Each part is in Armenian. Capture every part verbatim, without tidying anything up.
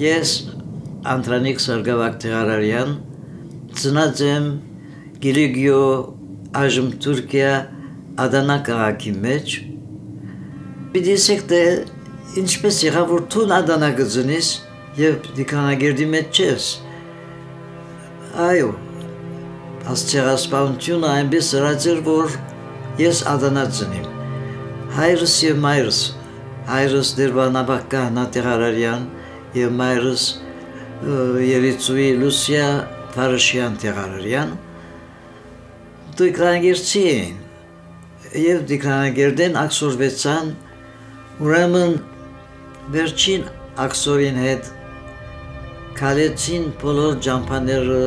Ես Antranig Teghararian, ծնած եմ Գիլիգիո այժմ Թուրքիա Ադանա քաղաքի մեջ։ Պիտի ասեք թե ինչպես եղավ որ տուն Ադանա գծնես եւ դիքանագերդի մեջ չես։ Այո, աստիճանասպանությունը այնպես ըրած էր որ ես Ադանա ծնիմ։ Հայրս եւ մայրս, հայրս դերբանաբակա Teghararian եւ մայրս Երիցուի Լուսիա Փարաշյան Teghararian դիքանագերդի էին եւ դիքանագերդեն ակսորվեցան ուրեմն վերջին ակսորին հետ քալեցին բոլոր ջամփաները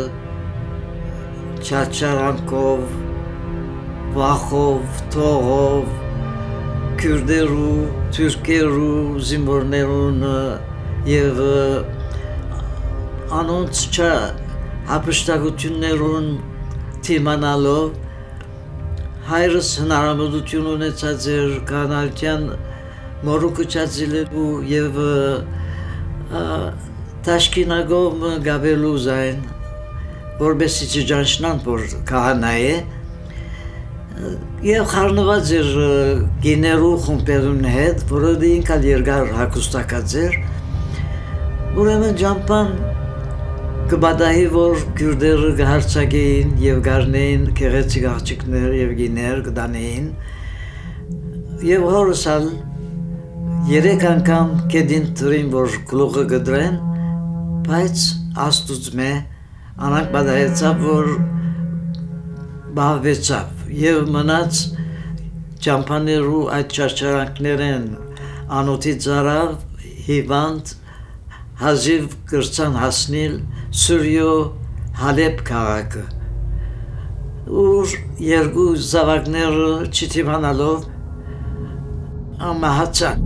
չաչարանքով վախով թողով քուրդերու թուրքերու զինվորներուն եւ անոնց չա հապշտակություններուն թիմանալով հայրս հնարավորություն ունեցած էր կանալյան մորուքը չածիլելու եւ տաշկինագով գաբելու զայն որբեսի չջանշնան որ քահանա է եւ խառնված էր գիներու խումբերուն հետ որը ինքա երկար հակոստակած էր ուրեմն ջամփան կբադահի որ քուրդերը գահարցակեին եւ գարնեին քեղեցիկ աղջիկներ եւ գիներ կդանեին եւ հորսալ երեք անգամ կեդին տրին որ գլուխը գդրեն բայց աստուծմե անակ բադահեցավ որ բավեցավ եւ մնաց ջամփաներու այդ չարչարանքներեն անոթի ծարավ հիվանդ հազիվ կրծան հասնիլ Սուրիո Հալեփ քաղաքը ուր երկու զավակները չթիմանալով ամահացան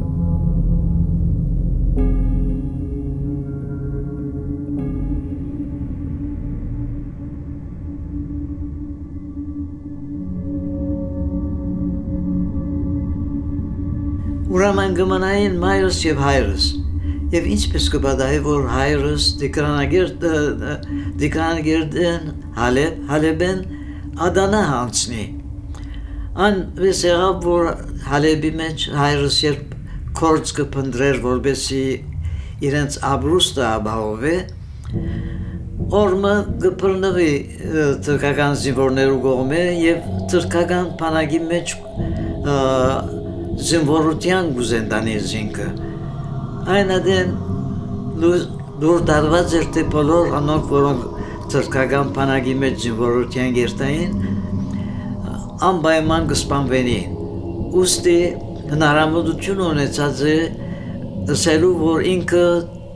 ուրեմն գմնային մայրս եւ հայրս Եվ ինչպես կբադահի որ հայրս դիքանագերդեն Հալեփ, Հալեբեն Ադանա հանցնի։ Ան վես եղավ որ Հալեբի մեջ հայրս երբ կորց կպնդրեր որբեսի իրենց աբրուստը աբահով է, օրմը կպրնվի թրկական զինվորներու կողմը եւ թրկական պանագի մեջ զինվորության գուզենդանի զինքը։ Այն ադեն դուր դարված էր թե բոլոր անոնք որոնք թրկական պանագի մեջ զինվորության գերտային անպայման կսպանվենին ուստի հնարավորություն ունեցած է ասելու որ ինքը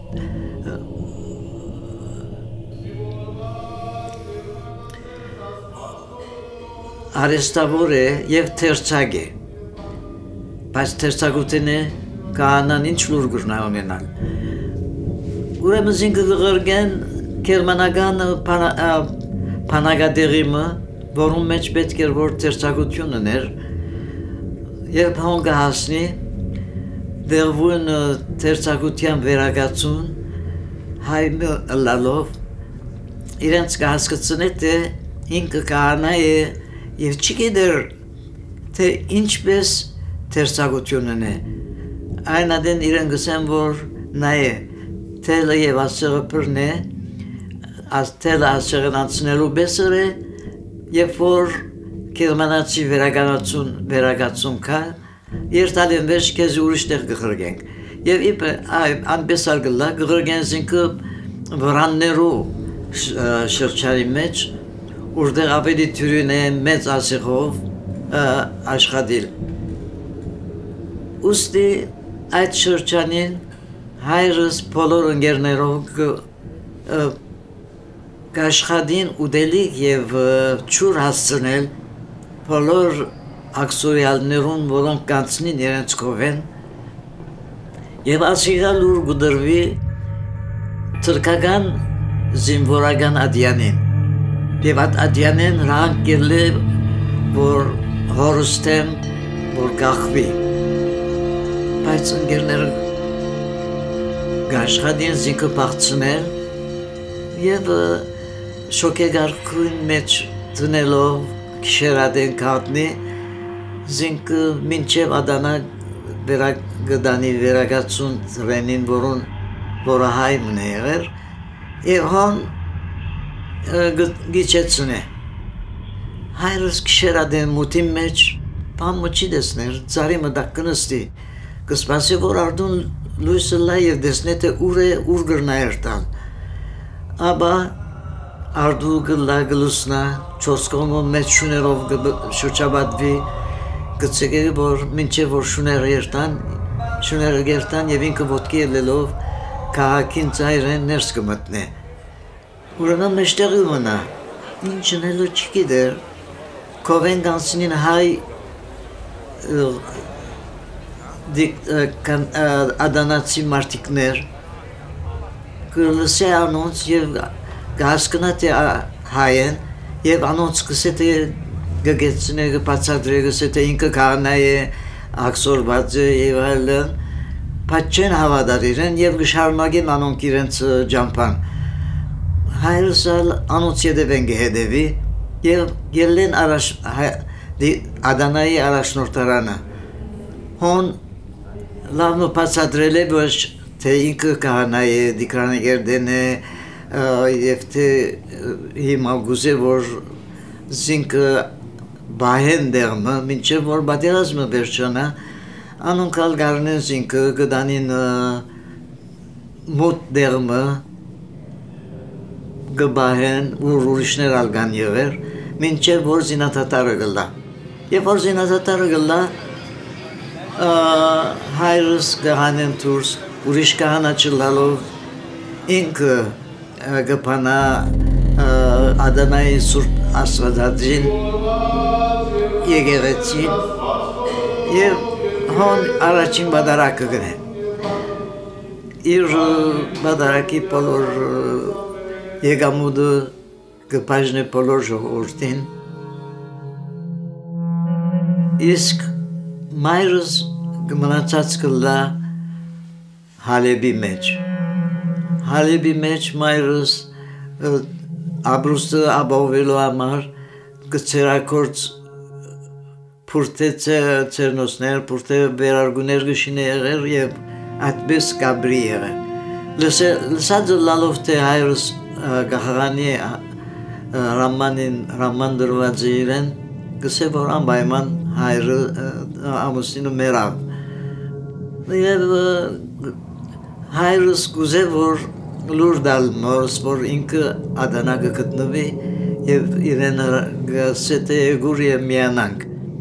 արեստավոր է եւ թերցակ է բայց թերցակութին է Կանան ինչ լուր գրնա ունենալ։ Ուրեմն զինքը գղրգեն կերմանական պանագադերիմը, որում մեջ պետք էր որ թերցակություն ուներ, երբ հոնգը հասնի, դեղվուն թերցակության վերագացուն, հայմը լալով, իրենց կհասկացնե թե ինքը կահանա է և չի գիտեր թե ինչպես թերցակությունն է։ Այն ադեն իրեն գսեն որ նայե թելը եւ ասեղը պրն է, թելը ասեղն անցնելու բեսր է, երբ որ կերմանացի վերագացուն վերագացուն կա, երտալ են վերջ կեզի ուրիշ տեղ գղրգենք։ Եվ իպը անպես արգլա գղրգեն զինքը վրաններու շրջանի մեջ, ուրդեղ ավելի թյուրին է մեծ ասեղով աշխատիլ։ Ուստի այդ շրջանին հայրս բոլոր ընկերներով կաշխատին ուտելիք եւ ջուր հասցնել բոլոր ակսորիալներուն որոնք կանցնին իրենց կողեն եւ ասիղա լուր գդրվի թրկական զինվորական ադյանին եւ այդ ադյանին ռանք գերլե որ հորստեմ որ գախվի բայց ընկերները գաշխադին զինքը պաղցնել և շոկեգարքույն մեջ տնելով քիշերադեն կատնի զինքը մինչև Ադանա գդանի վերագացուն տրենին, որուն որը հայ մն է եղեր, և հոն գիչեցն է։ Հայրս քիշերադեն մութին մեջ բան մը չի դեսներ, ծարի մդակ կնստի, կսպասի, որ արդուն լույսը լա և դեսնե, թե ուր է, ուր գրնա երտան։ Աբա արդու գլա գլուսնա, չորս կողմը մեծ շուներով շրջաբադվի, գծեգերի, որ մինչև որ շուները երտան, շուները գերտան և ինքը ոտքի ելելով քաղաքին ծայրեն ներս կմտնե։ Ուրեմն մեջտեղի մնա, ինչն էլ չի գիտեր, կովեն գանցնին հայ Ադանացի մարդիկներ, կլսե անոնց և գասկնա թե հայ են, և անոնց կսե թե գգեցնե, գպացադրե, գսե թե ինքը կաղնա է, ակսորված է և այլն, բայց չեն հավադար իրեն և գշարունակեն անոնք իրենց ջամպան։ Հայրս անոնց ետևեն գհետևի և գելեն Ադանայի առաջնորդարանը։ Հոն լավնը պացադրել է, ոչ թե ինքը կահանա է, դիկրանեգերդեն է, և թե հիմա գուզե, որ զինքը բահեն դեղմը, մինչև որ բատերազմը վերջանա, անոնք ալ գարնեն զինքը գդանին մոտ դեղմը, գբահեն, որ ուրիշներ ալ գան եղեր, մինչև որ զինաթատարը գլա։ Եվ որ զինաթատարը գլա, հայրս գահանեն թուրս, ուրիշ կահանա չլալով ինքը գպանա Ադանայի Սուրբ Աստվածածին եկեղեցին և հոն առաջին բադարակը գնե։ Իր բադարակի բոլոր եկամուտը կպաժնե բոլոր ժողովրդին, իսկ մայրս մնացած կլա Հալեբի մեջ։ Հալեբի մեջ մայրս աբրուստը ապահովելու համար գցերակորց փուրթե ծերնոսներ, փուրթե վերարգուներ գշին եղեր և այդպես կաբրի եղեր։ Լսածը լալով թե հայրս գախաղանի ռաման դրված է իրեն, գսե որ անպայման հայրը ամուսինը մեռավ։ Եվ հայրս գուզե որ լուր դալ մորս, որ ինքը Ադանա գտնվի և իրեն գսե թե եգուր և միանանք։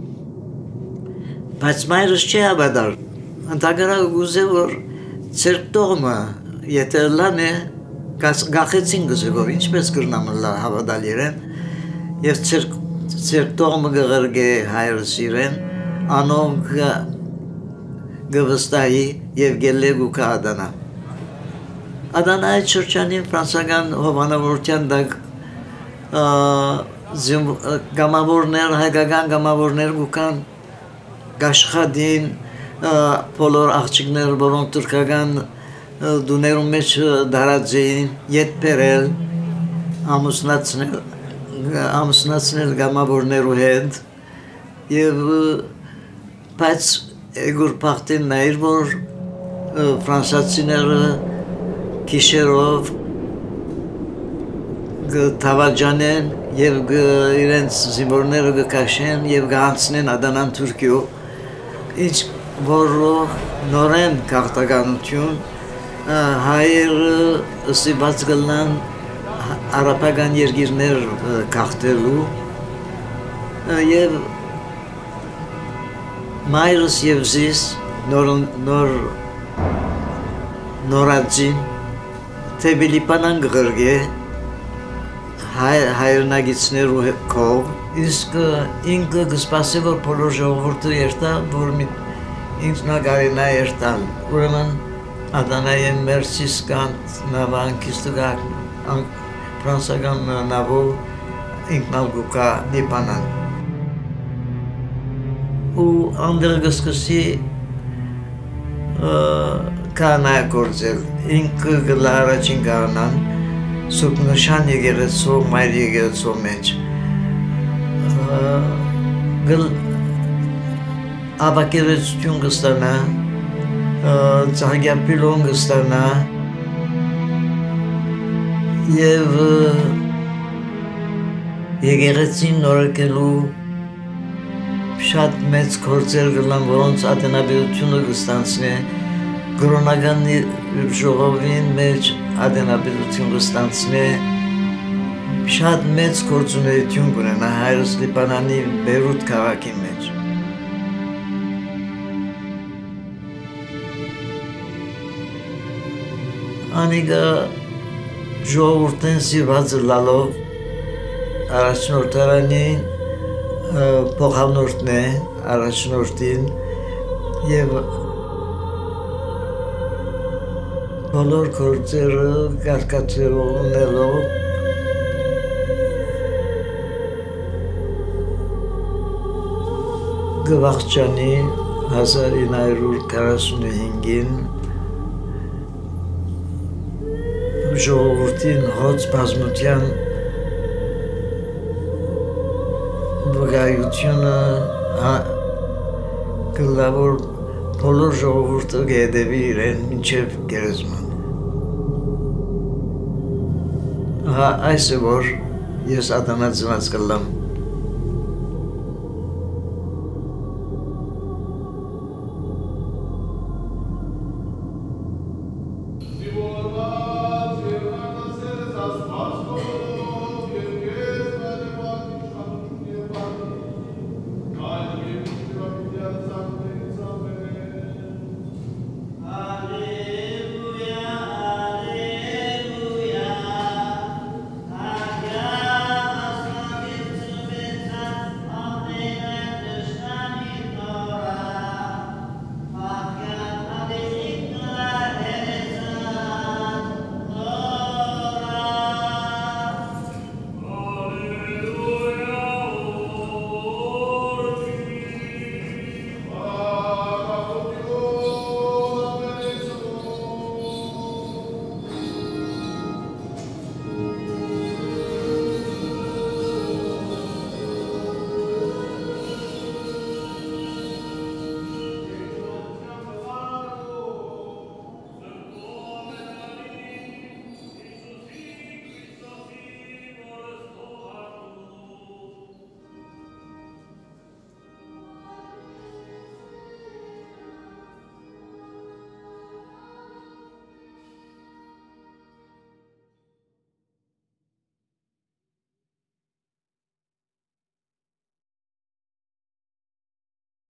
Բայց մայրս չի հավատար, ընդհակառակը գուզե որ ցերկ տողմը եթե լան է, գախեցին գսե որ ինչպես կրնամ հավատալ իրեն, և ցերկ տողմը գղրգե հայրս իրեն, անոնք գվստահի և գելե գուկա Ադանա։ Ադանայի շրջանին ֆրանսական հովանավորության դակ գամավորներ, հայկական գամավորներ գուկան գաշխադին բոլոր աղջիկներ, որոնք թուրքական դուներում մեջ դարած էին, ետ բերել, ամուսնացնել գամավորներու հետ և բայց էգուր պաղթին նայր, որ ֆրանսացիները կիշերով գթավաջանեն և իրենց զինվորները գկաշեն և գանցնեն Ադանան Թուրքիո, ինչ որով նորեն քաղաքականություն հայերը ստիպված գլան արաբական երկիրներ քաղաքելու և մայրս և զիս նորածին թեպի Լիբանան գղրգե հայրնագիցներու կով, իսկ ինքը գսպասի, որ բոլոր ժողովուրդը երտա, որ ինքնագարինա երտալ։ Ուրեմն Ադանայի մերսիս կանտ նավանքիստը գակ ֆրանսական նավով ինքնալ գուկա Լիբանան։ Ու անդեղ գսկսի կանայ գործել, ինքը գլա առաջին կանան, սուպ նշան եկեղեցու, մայր եկեղեցու մեջ, գլ աբակերեցություն կստանա, ծաղգապիլոն կստանա, և եկեղեցին նորակելու շատ մեծ գործեր գլան, որոնց ադենաբերությունը կստանցնի, գրոնական ժողովին մեջ ադենաբերություն կստանցնի, շատ մեծ գործունեություն կունենա հայրս Լիբանանի Բեյրութ քաղաքի մեջ։ Անիգա ժողովուրդեն սիրված լալով առաջնորդարանին փոխանորդն է առաջնորդին և բոլոր գործերը կարգացրով ունելով գվաղճանի հազար ինը հարյուր քառասունհինգին ժողովրդին հոծ բազմության վկայությունը գլավոր բոլոր ժողովուրդը կհետևի իրեն մինչև գերեզման։ Այս է որ ես Ադանա ծնած կլամ։